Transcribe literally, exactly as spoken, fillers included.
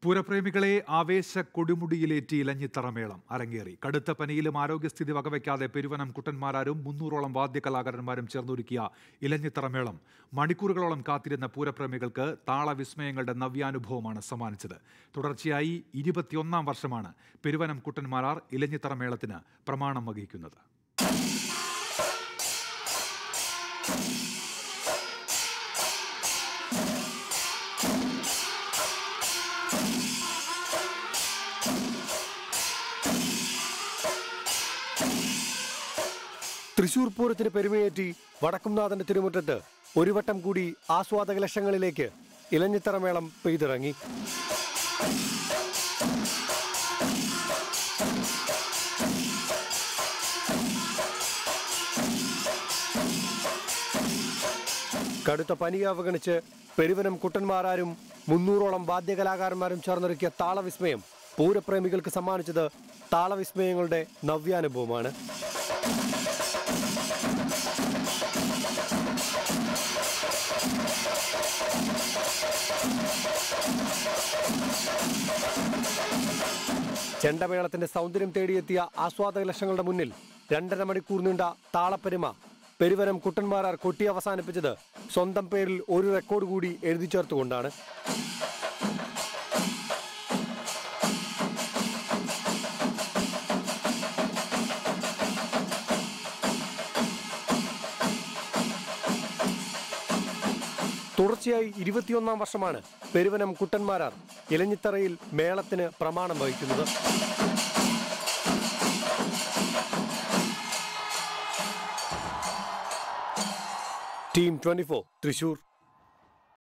പൂരപ്രേമികളെ ആവേശ കൊടുമുടിയിലേറ്റി ഇലഞ്ഞിത്തറമേളം അരങ്ങേറി. കടുത്ത പനിയിലും ആരോഗ്യസ്ഥിതി വകവയ്ക്കാതെ പെരുവനം കുട്ടന്മാരാരും മുന്നൂറോളം വാദ്യകലാകാരന്മാരും ചേർന്നൊരുക്കിയ ഇലഞ്ഞിത്തറമേളം മണിക്കൂറുകളോളം കാത്തിരുന്ന പൂരപ്രേമികൾക്ക് താളവിസ്മയങ്ങളുടെ നവ്യാനുഭവമാണ് സമ്മാനിച്ചത്. തുടർച്ചയായി ഇരുപത്തിയൊന്നാം വർഷമാണ് പെരുവനം കുട്ടന്മാരാർ ഇലഞ്ഞിത്തറമേളത്തിന് പ്രമാണം വഹിക്കുന്നത്. തൃശൂർ പൂരത്തിന് പെരുമയേറ്റി വടക്കുംനാഥന്റെ തിരുമുറ്റത്ത് ഒരു വട്ടം കൂടി ആസ്വാദക ലക്ഷങ്ങളിലേക്ക് ഇലഞ്ഞിത്തറമേളം പെയ്തിറങ്ങി. കടുത്ത പനിയെ അവഗണിച്ച് പെരുവനം കുട്ടന്മാരാരും മുന്നൂറോളം വാദ്യകലാകാരന്മാരും ചേർന്നൊരുക്കിയ താളവിസ്മയം പൂരപ്രേമികൾക്ക് സമ്മാനിച്ചത് താളവിസ്മയങ്ങളുടെ നവ്യാനുഭവമാണ്. ചെണ്ടമേളത്തിന്റെ സൗന്ദര്യം തേടിയെത്തിയ ആസ്വാദക ലക്ഷങ്ങളുടെ മുന്നിൽ രണ്ടര മണിക്കൂർ നീണ്ട താളപ്പെരുമ പെരുവനം കുട്ടന്മാരാർ കൊട്ടി അവസാനിപ്പിച്ചത് സ്വന്തം പേരിൽ ഒരു റെക്കോർഡ് കൂടി എഴുതി ചേർത്തുകൊണ്ടാണ്. തുടർച്ചയായി ഇരുപത്തിയൊന്നാം വർഷമാണ് പെരുവനം കുട്ടന്മാരാർ ഇലഞ്ഞിത്തറയിൽ മേളത്തിന് പ്രമാണം വഹിക്കുന്നത്. Team twenty four Thrissur.